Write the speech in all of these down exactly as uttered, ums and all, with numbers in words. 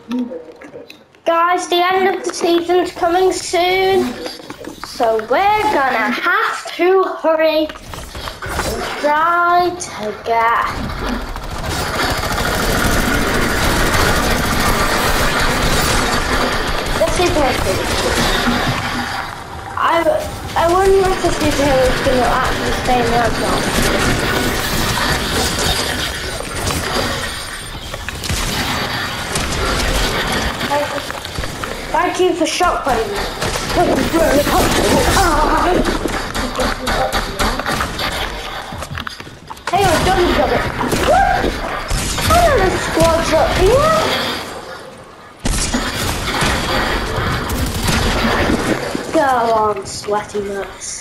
Guys, the end of the season's coming soon, so we're gonna have to hurry and try to get the superhero. I I wonder if the superhero is gonna actually stay in the outdoor. Thank you for shock putting me. Hey, I'm done with it. Another squad's up here. Go on, sweaty nuts.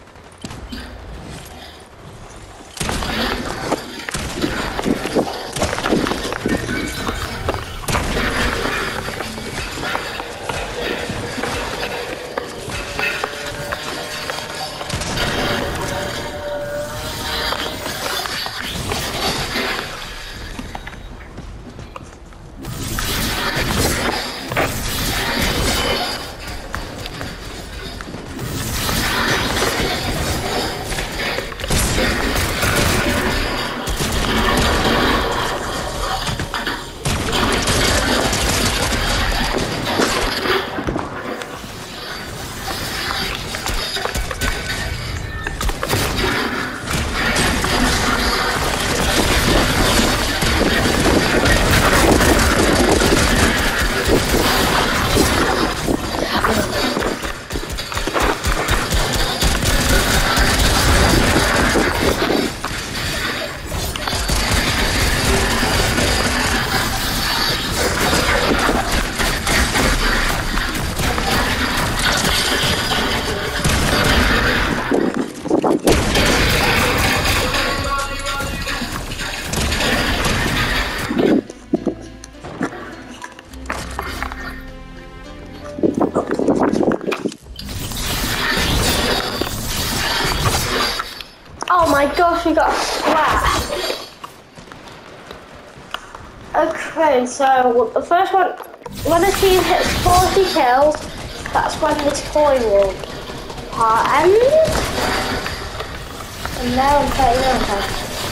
Oh my gosh, we got a sweat. Okay, so the first one, when a team hits forty kills, that's when this coin will part ends. And now I'm thirty-nine.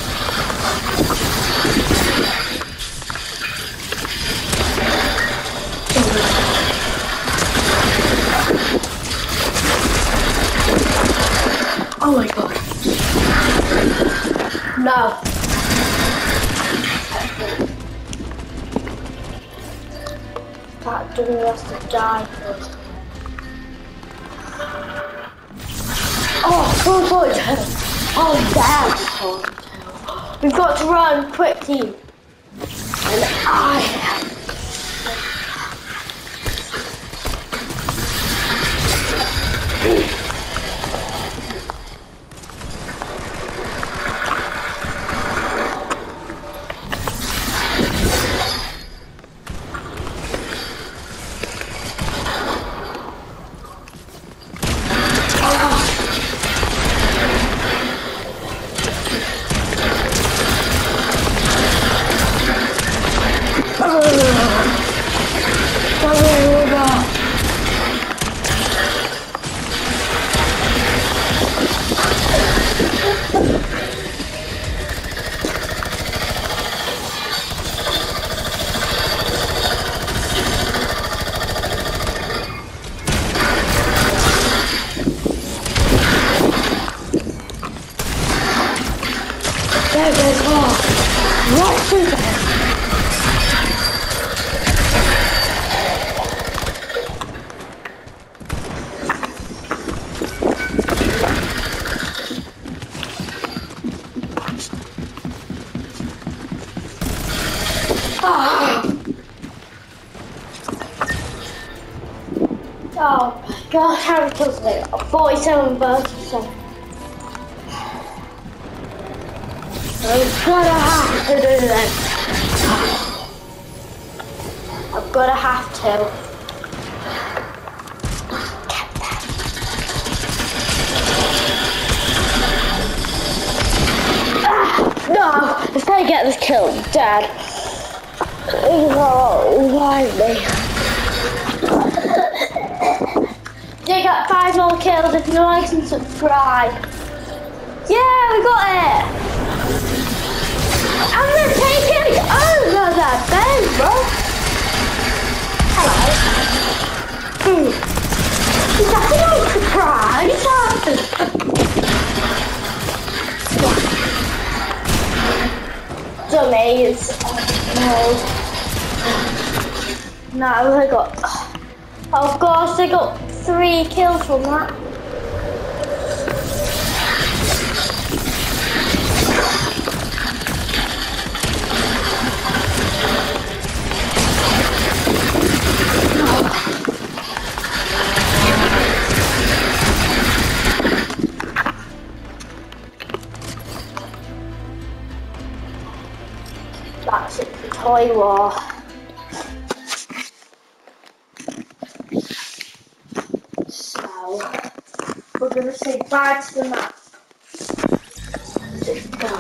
Oh my god. No. That doesn't have to die first. Oh, full forward. Oh, damn. We've got to run quick, team. And I have. There goes off. Right through there. Oh. Oh my gosh, how many kills did I get? forty-seven versus seven. I'm gonna have to do this. I'm gonna have to. Ah, no, if I get this kill, I'm dead. Oh, why me? They got five more kills if you like and subscribe. Yeah, we got it! I'm gonna take it over that bed, bro. Hello. Hmm. Is that a nice surprise? Dummies. No. No, I got. Oh gosh, I got three kills from that. That's it for Toy War. So, we're going to say bye to the map. Just go.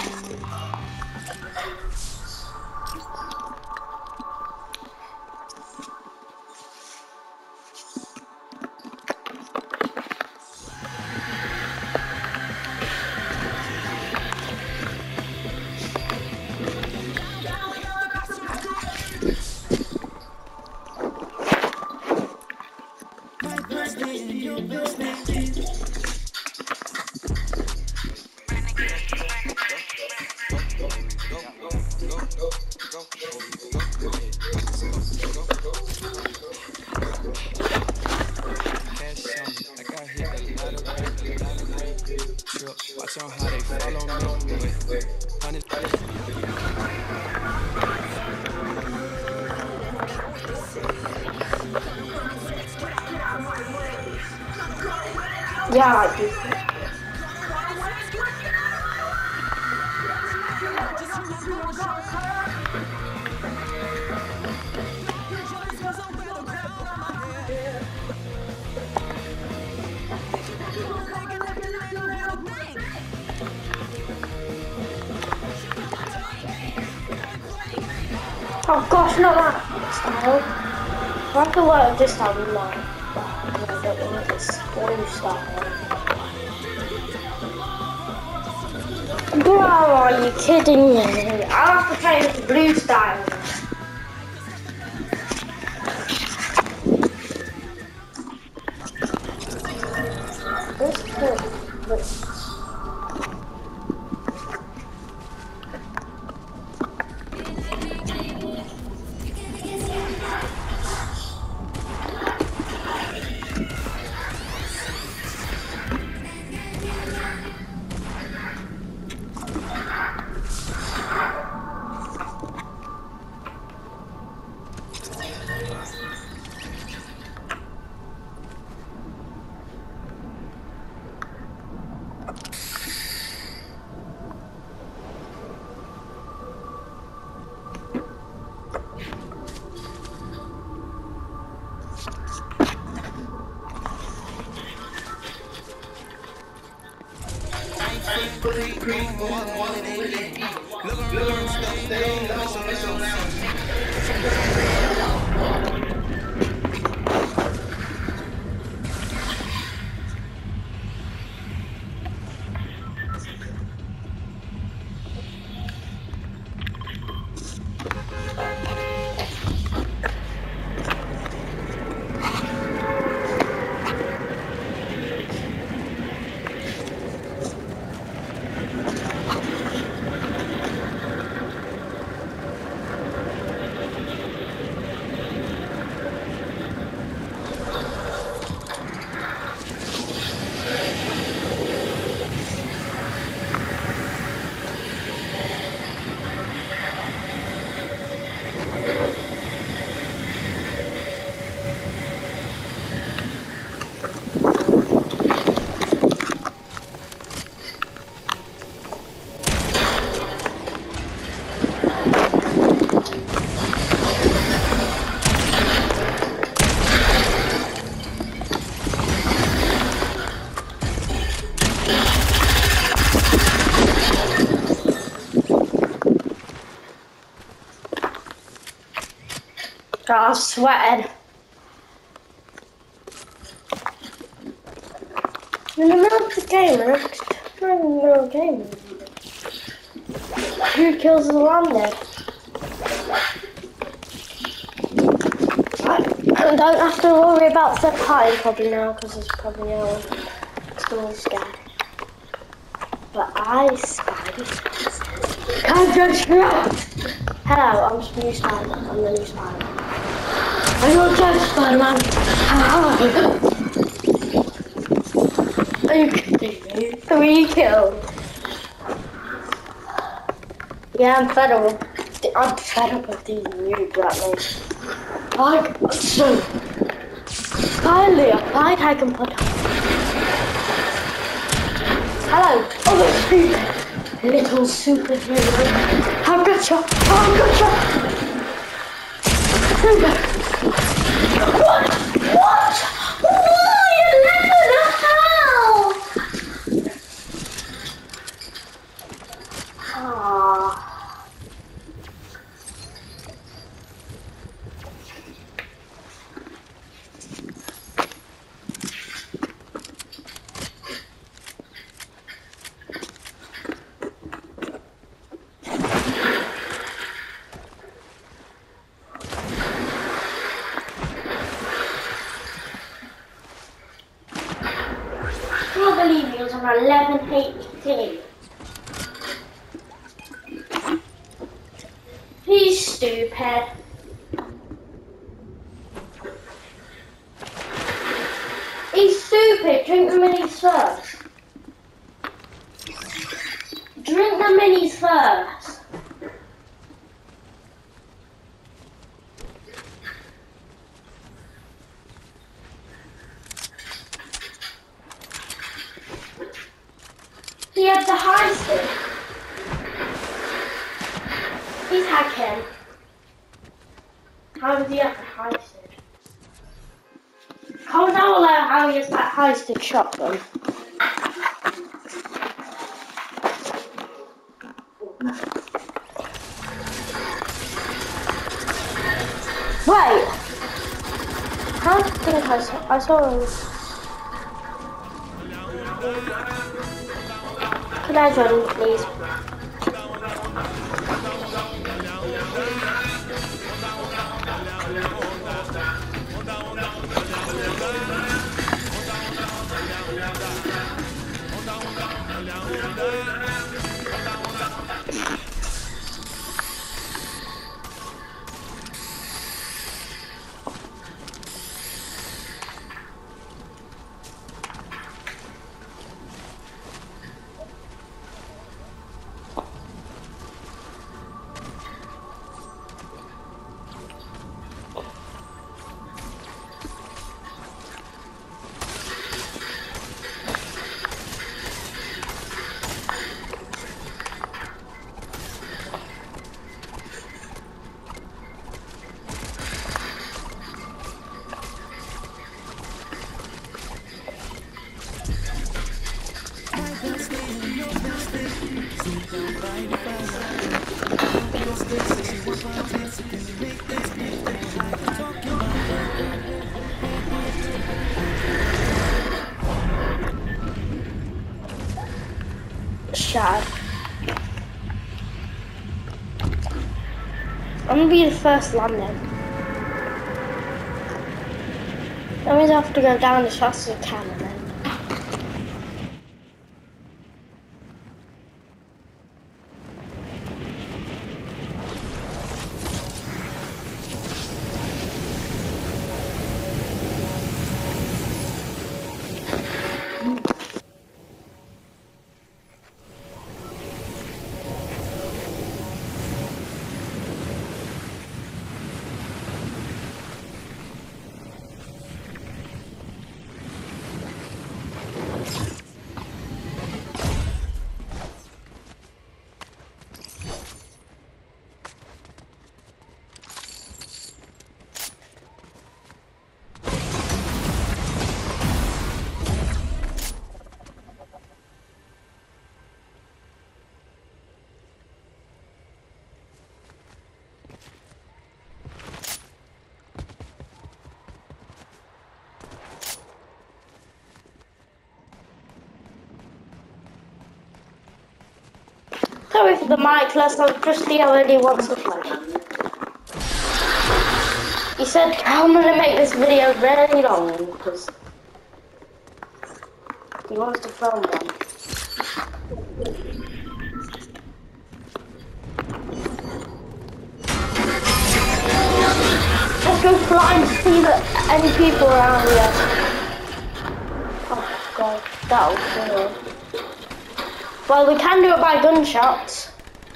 Watch on how they follow me. Yeah, I do. Oh gosh, not that style. I have to learn this style in line. I don't want this blue style. Bro, are you kidding me? I'll have to play with the blue style. This good. This. Oh, I'm sweating. In the middle of the game, and I'm in the middle of the game. Who kills the landed? I don't have to worry about the party probably now because there's probably no one. Still scared. But I spied. Can't judge me out! Hello, I'm the new Spider-Man. I'm the new Spider-Man. I'm not judge Spider-Man. How? Are you kidding me? Three kills. Yeah, I'm fed up with, I'm fed up with these noobs at me. Like, so, finally, a fight I can put on. Hello, other stupid little superhero. I've got you, I've got you. What? What? Why? You never know how. Ah. I can't believe he was on eleven H P. He's stupid. He's stupid. Drink the minis first. Drink the minis first. He had the high stick. He's hacking. How does he have the high stick? Comment down below how he has that high stick shotgun. Wait! How do you think I saw, I saw him? Could I join, please? Shad. I'm gonna be the first landing. That means I have to go down as fast as I can and then. Sorry for the mic, let's not just the L E D wants to play. He said, I'm gonna make this video very long because he wants to film one. Let's go fly and see that any people around here. Oh god, that'll kill. Well, we can do it by gunshots.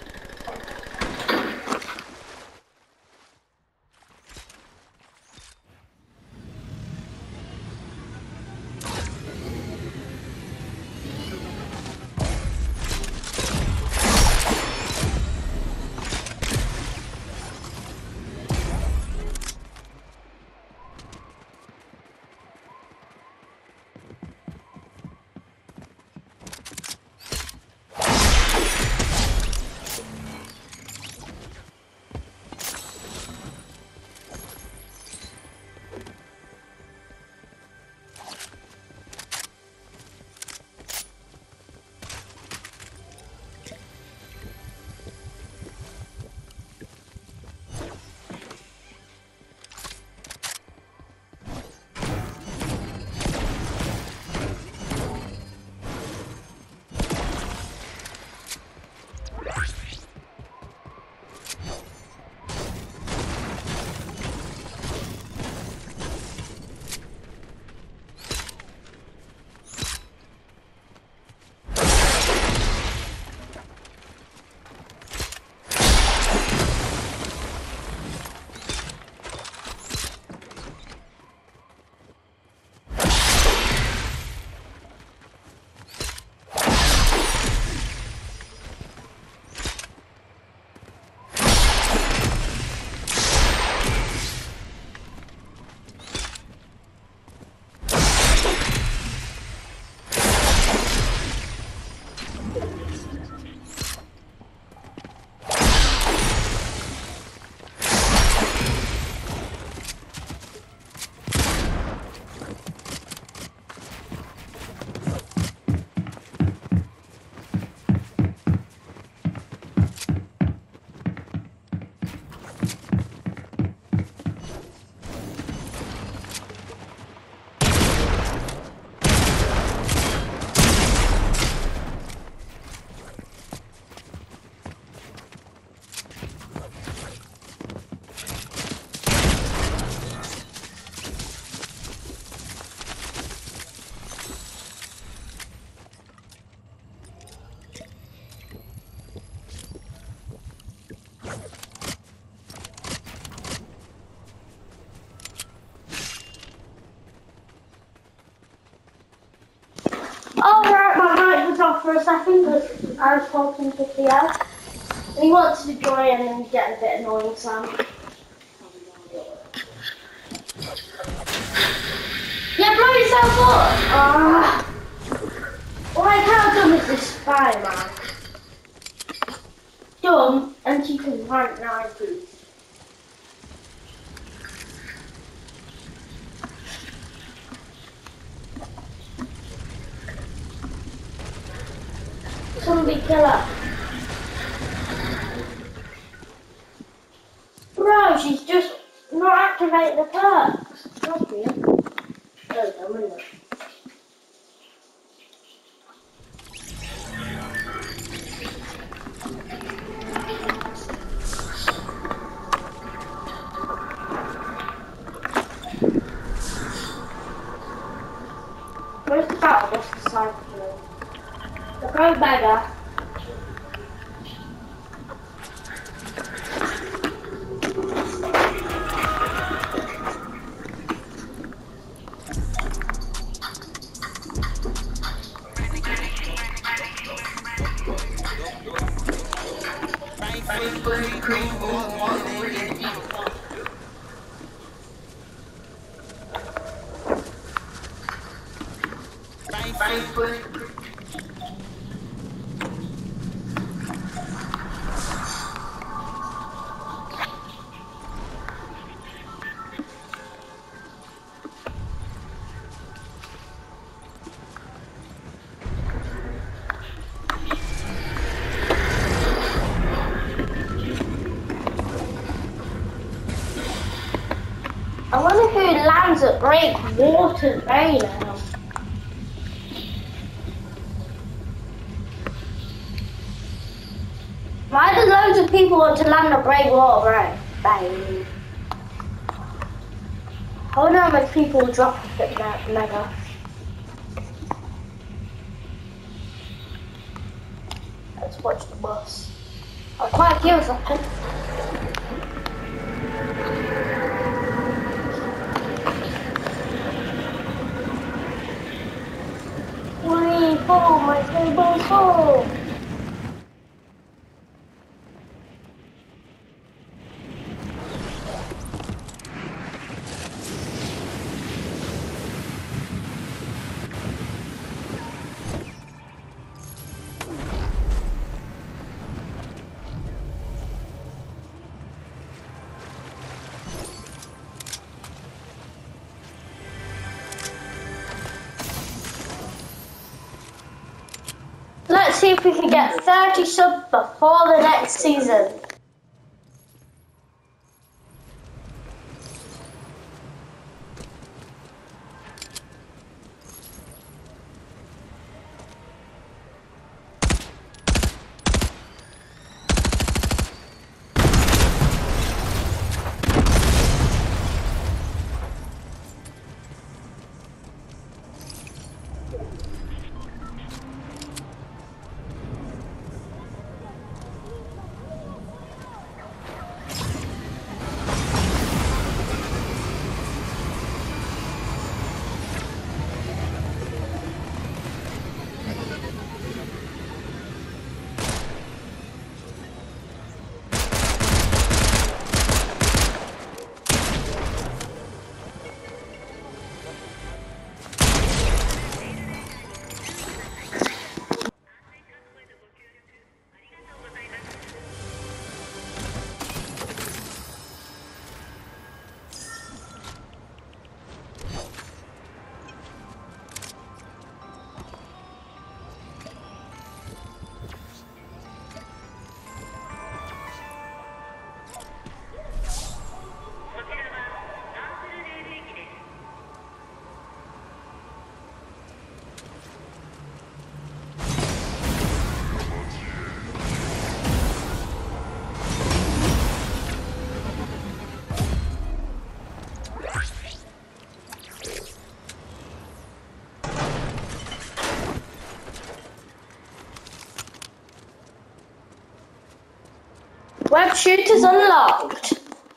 Alright, my mic was off for a second because I was talking to Theo. And he wanted to join in and get a bit annoying, Sam. Yeah, blow yourself up! Ah. Like, how dumb is this Spider-Man? Dumb, and she can rank nine boots. Zombie killer. Bro, she's just not activating the perks. That's weird. There we go, window. Where's the battle? What's the side of it? The pro beggar. I wonder who lands at Breakwater Bay now. Why do loads of people want to land at Breakwater Bay? I wonder how much people will drop off at that Mega. Let's watch the bus. I'm quite curious of it. Three, four, my table's full. Let's see if we can get thirty subs before the next season. Web shooters unlocked.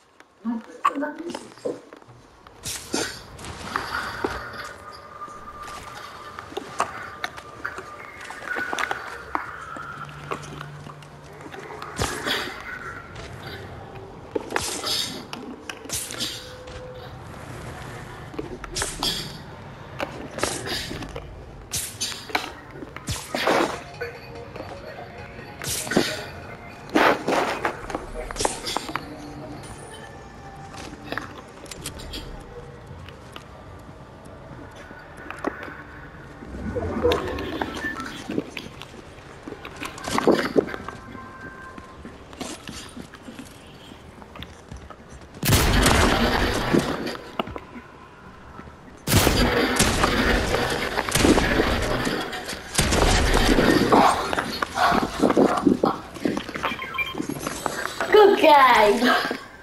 Good game.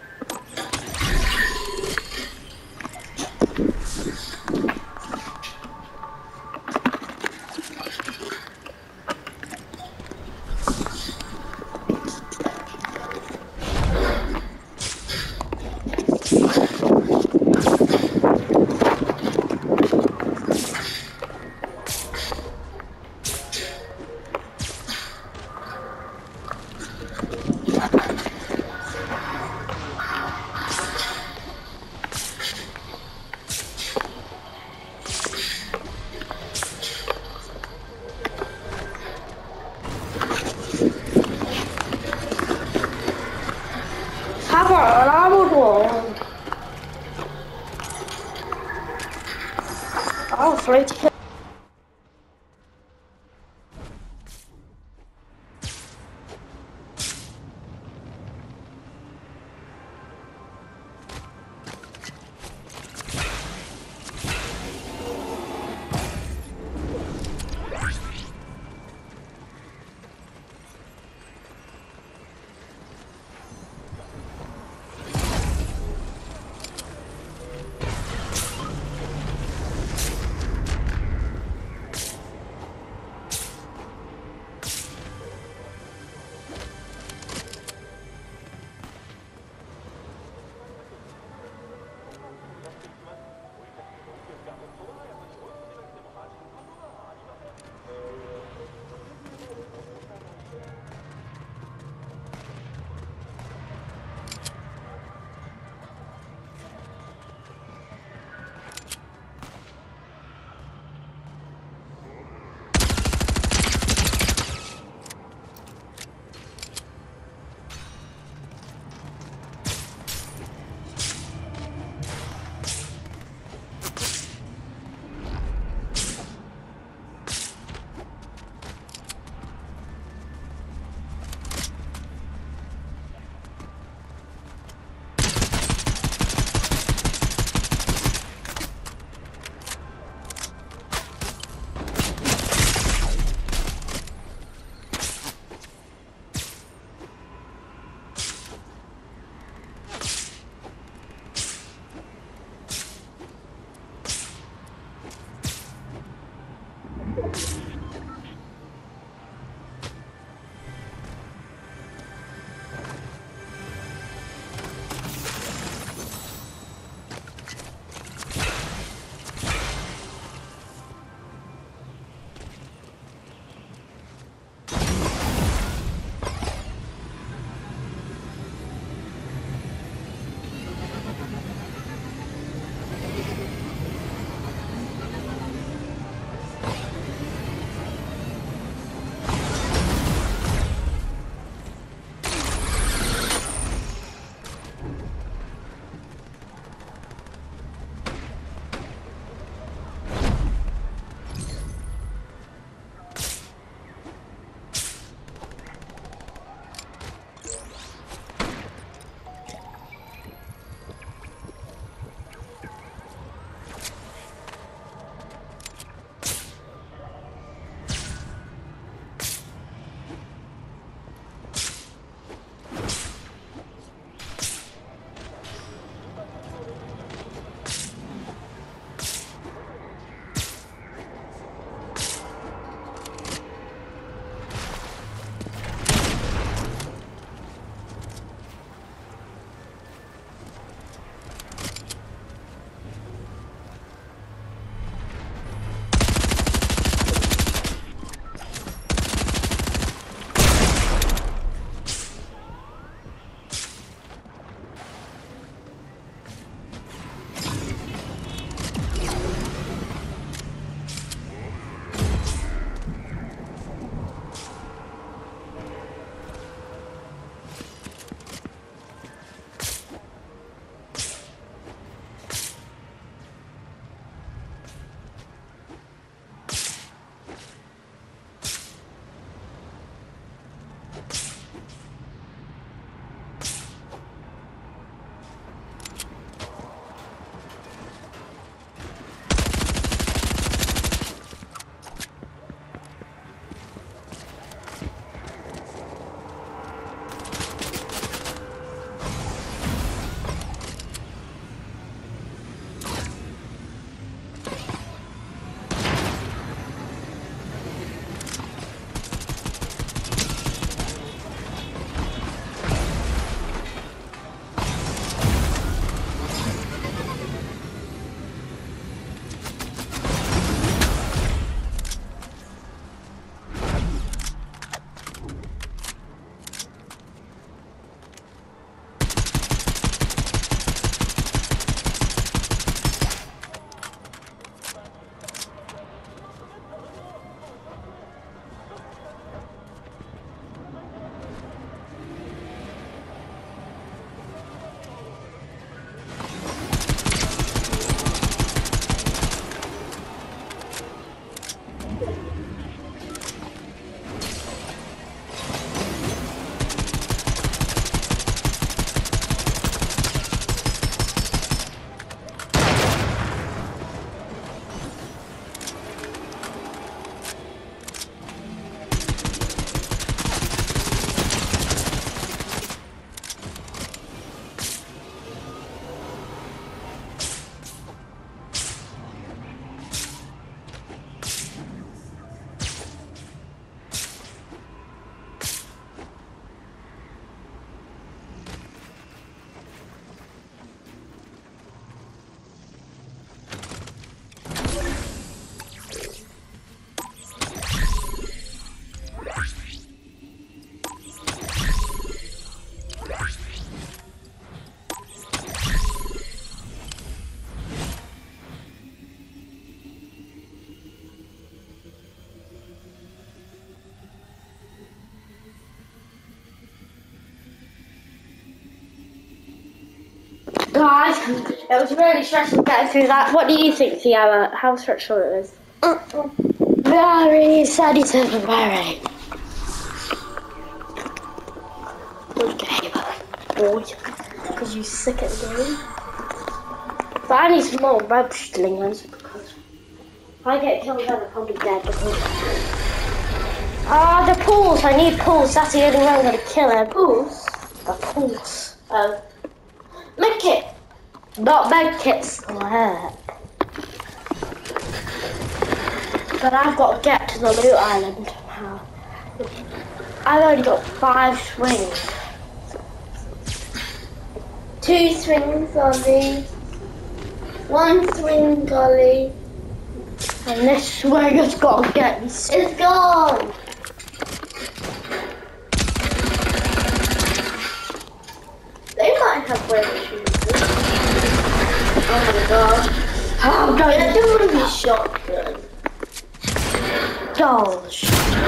Have an armored one. Oh, free to kill. Guys, it was really stressful getting through that. What do you think, Tiara? How stressful it was? Uh-uh. Very seventy-seven, very. Good game, boy. Because you sick at the game. But I need some more red slingers because if I get killed, then I'm probably dead because. Ah, the pools. I need pools. That's the only way I'm gonna kill him. Pools? The pools. Oh. Medkit. Not medkits. What? But I've got to get to the loot island now. I've only got five swings. Two swings on me. One swing golly. And this swing has got to get me. It's gone. They might have wave shooters. Oh my god. How do I do with shotgun? Gosh.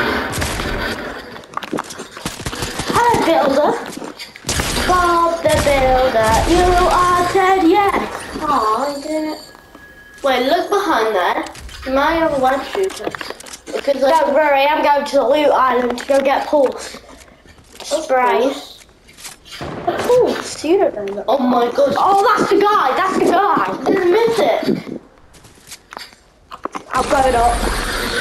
Hello, Builder. Bob the Builder, you are dead yet. Oh, I didn't. Wait, look behind there. You might have a web shooter. Because don't worry, I'm going to the loot island to go get pulse. Spray. The pulse, you don't know that. Oh my god. Oh, that's the guy, that's the guy. I didn't miss it. I'll blow it up.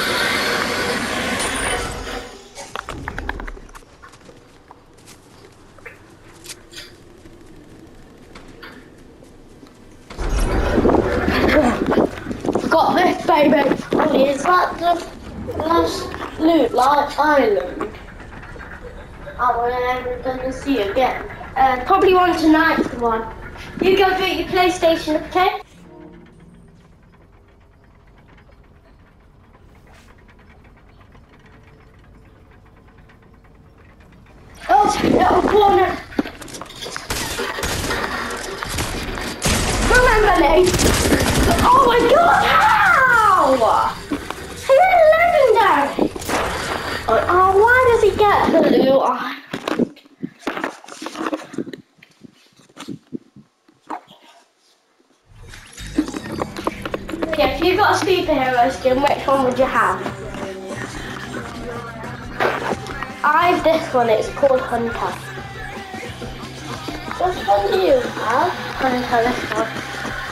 Got this, baby. Oh, is that the last loot like island? Oh, we're never gonna see again. Uh, probably one tonight's the one. You go do your PlayStation, okay? Oh, little corner. Remember me? Oh my god, how? He had legendary. Oh, why does he get the loot? Oh. Yeah, if you got a superhero skin, which one would you have? I have this one, it's called Hunter. Which one do you have? Hunter, this one.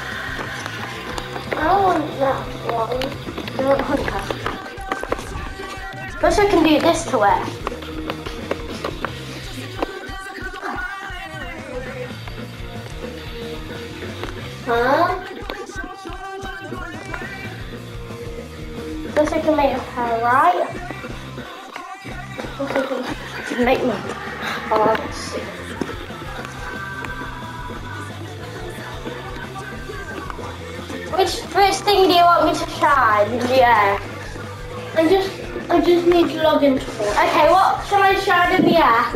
I want that one. I want Hunter. Wish I can do this to it. Huh? Wish I can make her right. Wish I can make me. Oh, let's see. Which which thing do you want me to shine in the air? I just I just need to log into it. Okay, what shall I shine in the air?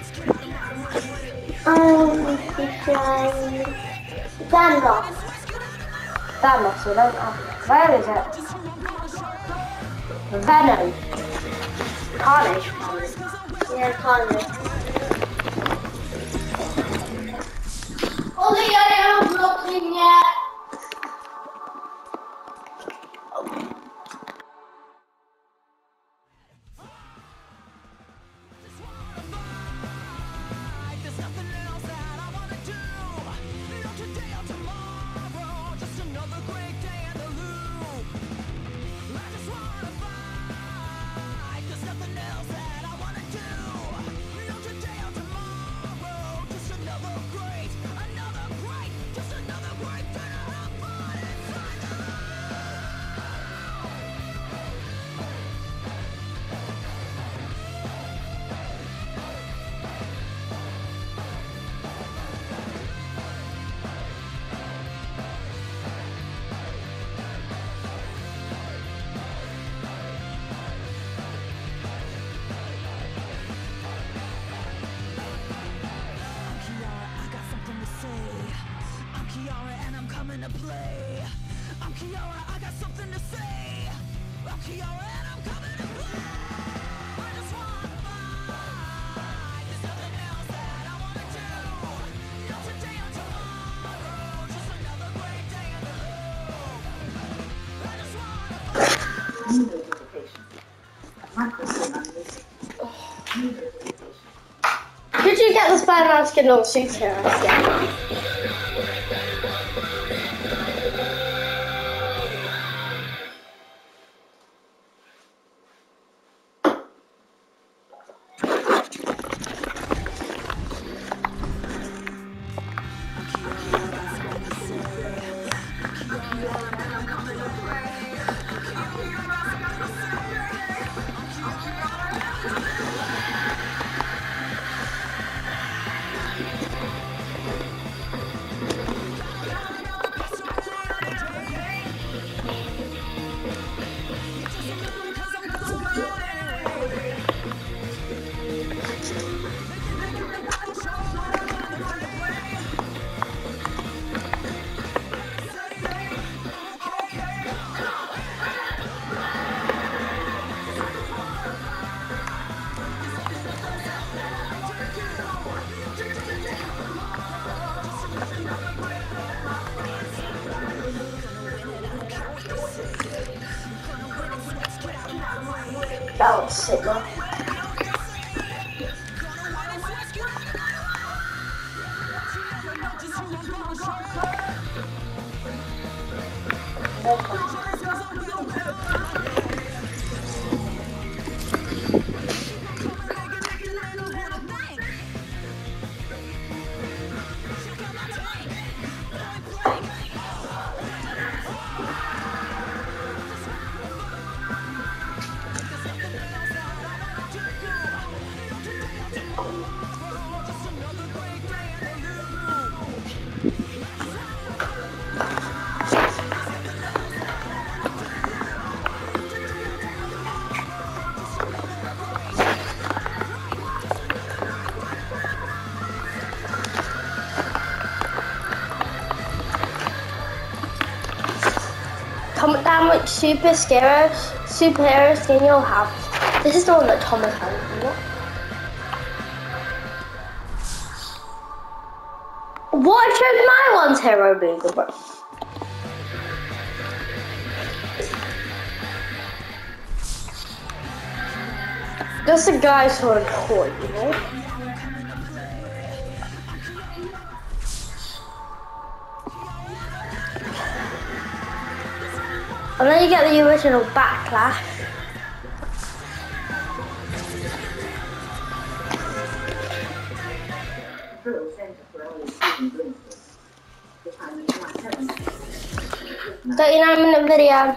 Um, shine Thanos. Thanos, I don't know. Where is it? Venom. Carnage. Yeah, Carnage. Ollie, I am looking yet. Play. I'm Kiara, I got something to say. I'm Kiara and I'm coming to play. I just wanna fight. There's nothing else that I wanna do. Not today or tomorrow. Could you get the Spider-Man skin on the suit here? Yeah. That was sick, man. Comment down which super scary superhero skin you'll have. This is the one that Thomas has, isn't it? What? I chose my one's Hero Beagle, bro. Just a guy sort of toy, you know? And then you get the original Backlash. thirty-nine minute video.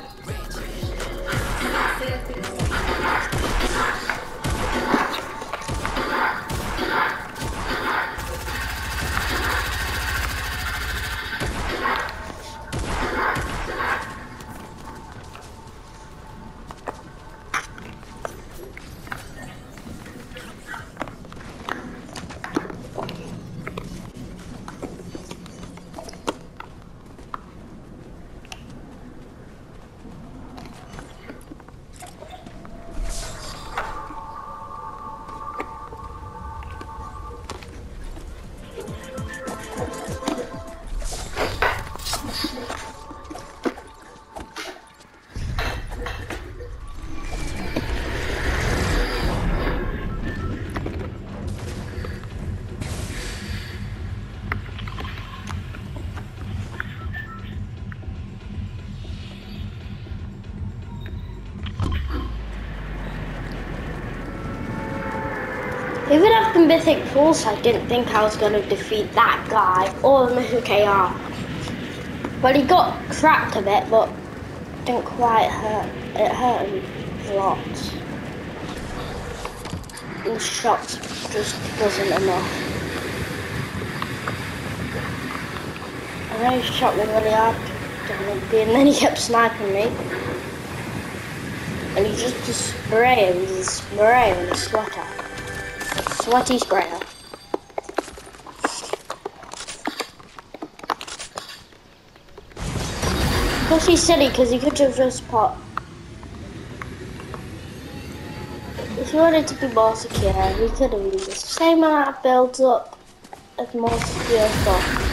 Even after Mythic Force, I didn't think I was going to defeat that guy or Mythic A R. But he got cracked a bit, but didn't quite hurt. It hurt him a lot. The shots just wasn't enough. And then he shot me really hard, and then he kept sniping me. And he just, just sprayed with his spray with his sweater. Sweaty sprayer. Of course he's silly because he could have just put. If he wanted to be more secure, he could have used the same amount of builds up as more secure stuff.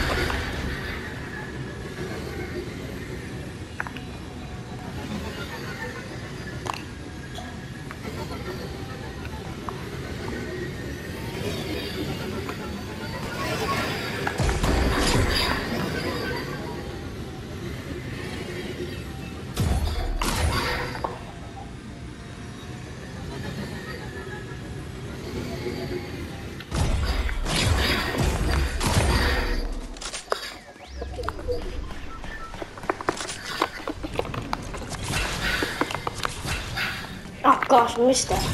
gosh, I missed it.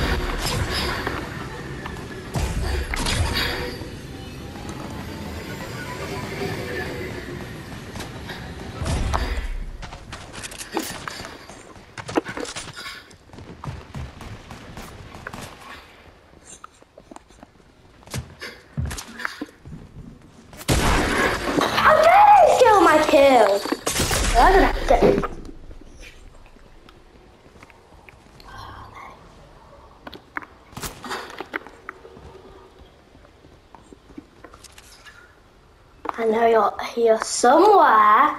How dare they steal my kill? I don't have to. I know you're here somewhere.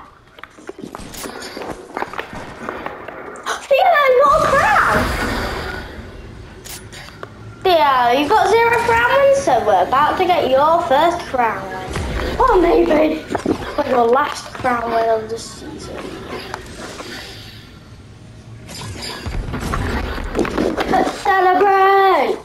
Theo, you got a crown! Theo, you got zero crown wins, so we're about to get your first crown win. Or maybe like your last crown win of the season. Let's celebrate!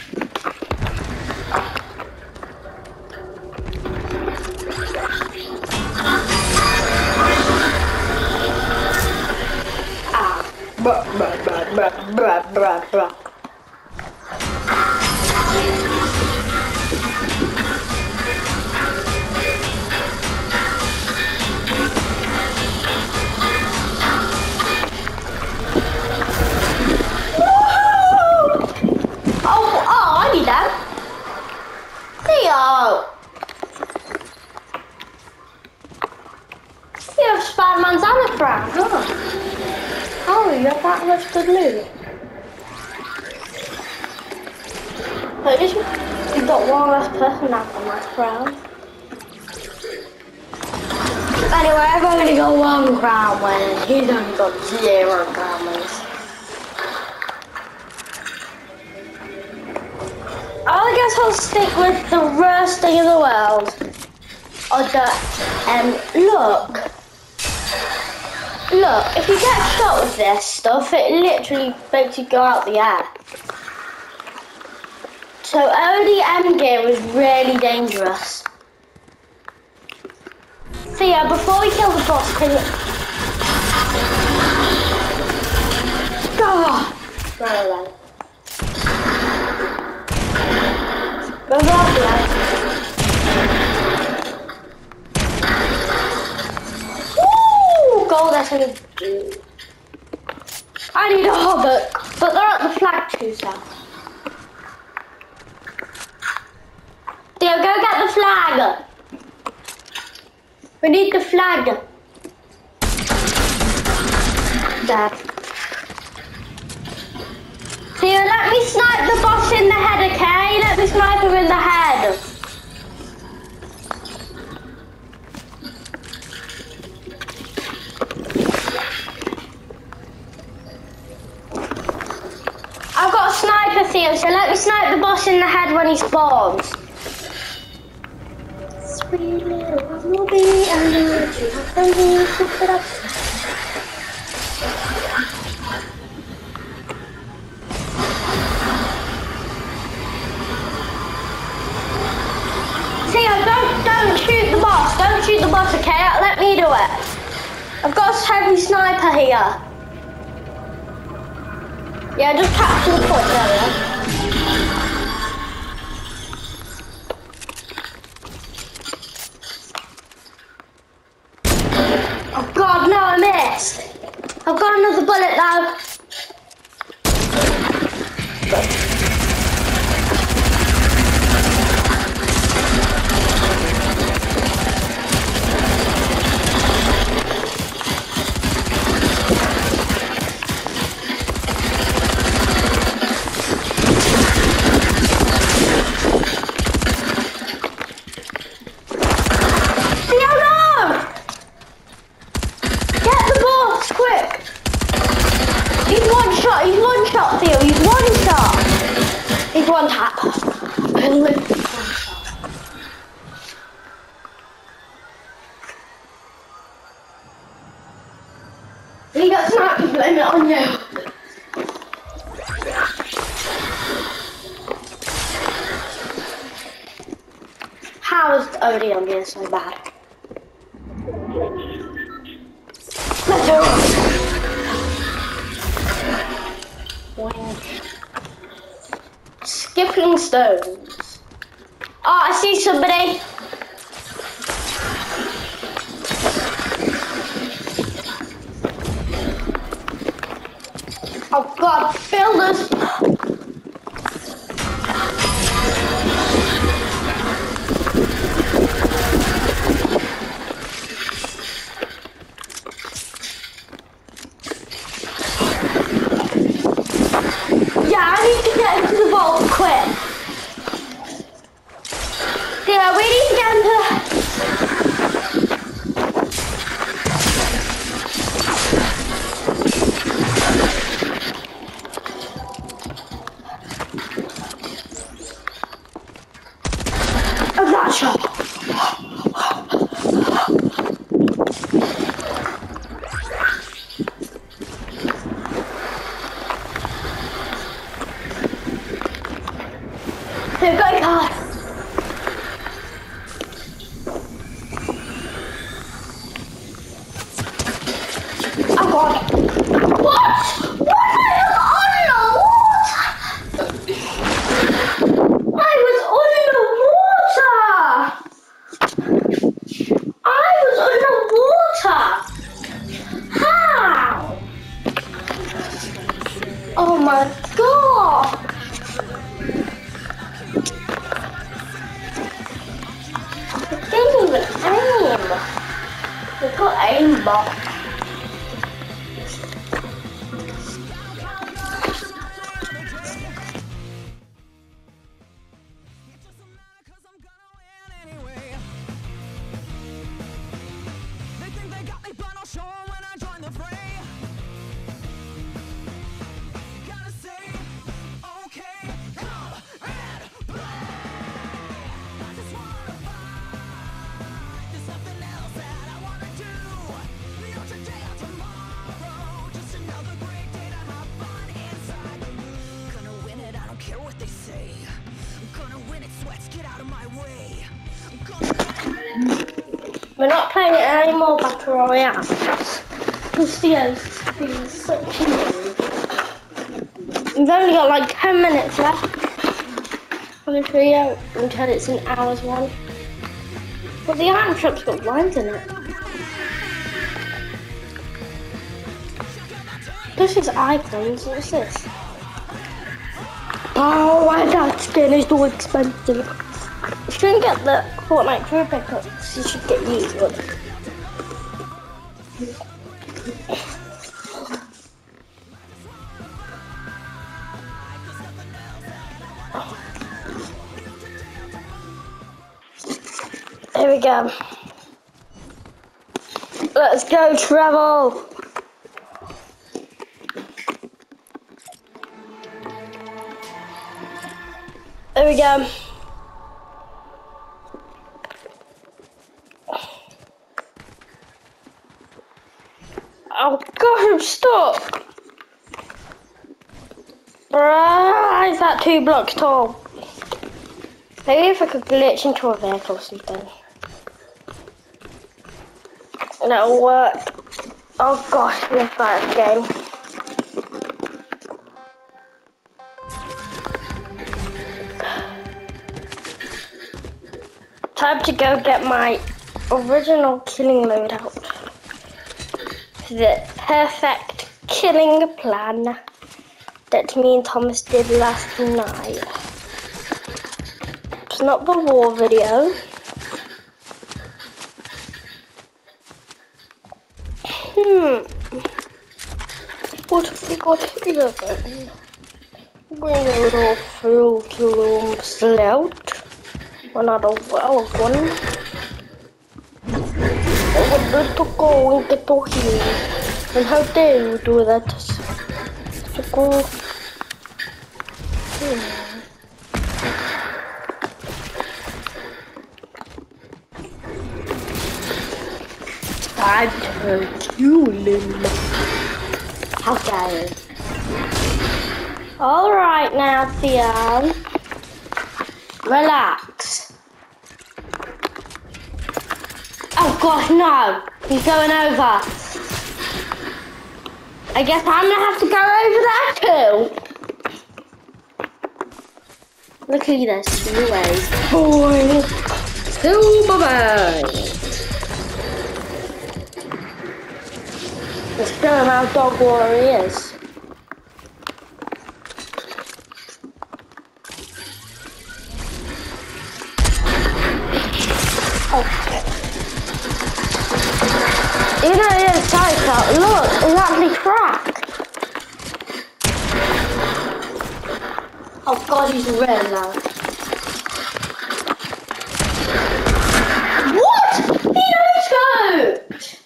Bruh, bruh, bruh, bruh, bruh, bruh, bruh. Oh, oh, I need that. Theo! You have Spider-Man's anagram, huh? Oh, you have that much good loot. But at least you've got one less person now on that crown. Anyway, I've only got one crown win. He's only got zero crown wins. I guess I'll stick with the worst thing in the world. Or the, um, look. Look, if you get shot with this stuff, it literally makes you go out the air. So O D M gear is really dangerous. So yeah, before we kill the boss, can you... Oh, right then. Go off there. Gold, that's gonna do. I need a hobbit, but they're at the flag chooser. Theo, go get the flag. We need the flag. There. Theo, let me snipe the boss in the head, okay? Let me snipe him in the head. I've got a sniper, Theo, so let me snipe the boss in the head when he spawns. Sweet little ruby, I know that you have from me, keep it up. Theo, don't, don't shoot the boss, don't shoot the boss, okay? Let me do it. I've got a heavy sniper here. Yeah, just capture the point area. Oh god, no, I missed. I've got another bullet now. One tap. Only one shot. You got snipers, blame it on you. How is O D M being so bad? Let's go. One. cobblestones. Oh, I see somebody. Oh God, fill this. Yeah, I need to get into the vault quick. Yeah, we need to get into. Of that shop. Here, got a card. Oh God. What? What is on the water? I was underwater! I was underwater! How? Oh my God! I didn't even aim. We got aimbot. We're not playing it anymore, Battle Royale. Because Theo's being such a noob. We've only got like ten minutes left on the video until it's an hour's one. But the item shop's got lines in it. This is icons, what's this? Oh, why that skin is so expensive. You shouldn't get the Fortnite crew pickups, you should get used one. Here we go. Let's go travel. There we go. Oh God, I'm stuck. Why is that two blocks tall? Maybe if I could glitch into a vehicle or something. That'll work. Oh gosh, we have that game. Time to go get my original killing loadout. The perfect killing plan that me and Thomas did last night. It's not the war video. Hmm. What have we got here then? Bring a little fruit loom slout. Another wild one. I would like to go and get to here. And how dare you do that? To go here. I told you, Lynn. How dare you? Alright now, Theo. Relax. Oh God, no! He's going over. I guess I'm gonna have to go over there too. Look at this, two ways. Boy! Superman! Let's show him how dog water he is. Even though he is psycho, look, it's actually cracked. Oh god, he's red now. What? He no-scoped!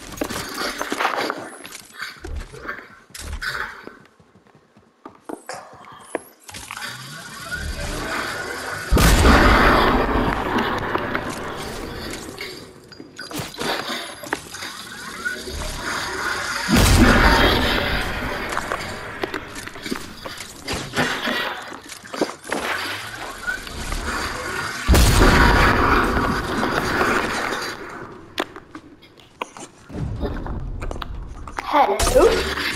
Hello.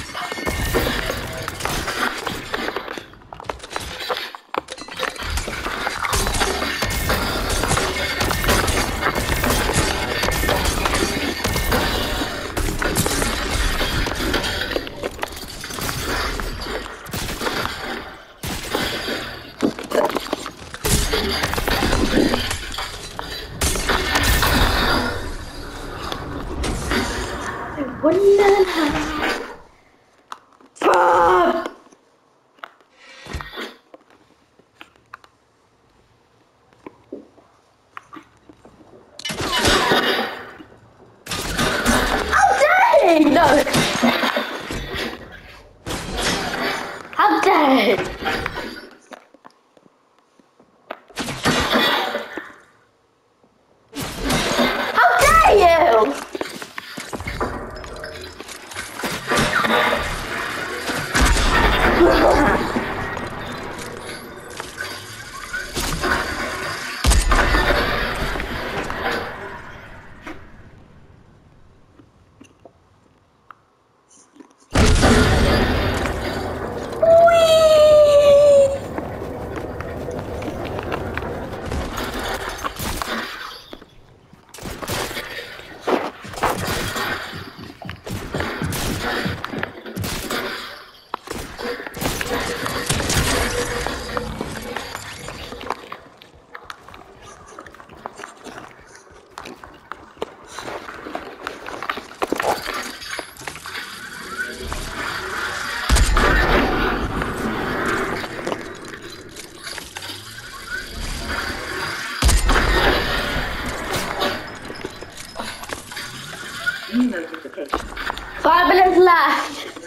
Wouldn't have Bob! How dare he? No! How dare he? How dare you? Five minutes left.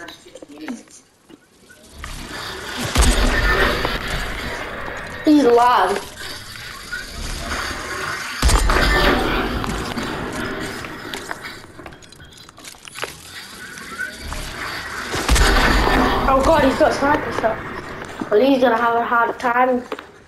He's alive. Oh god, he's got sniper shot. Well, he's gonna have a hard time.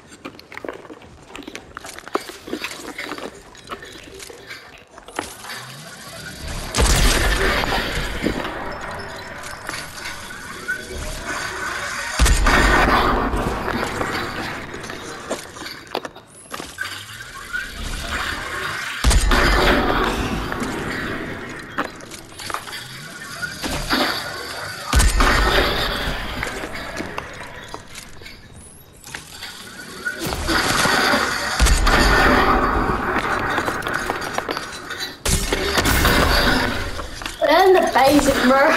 And the basic murder.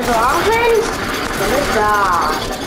So our friends gonna die.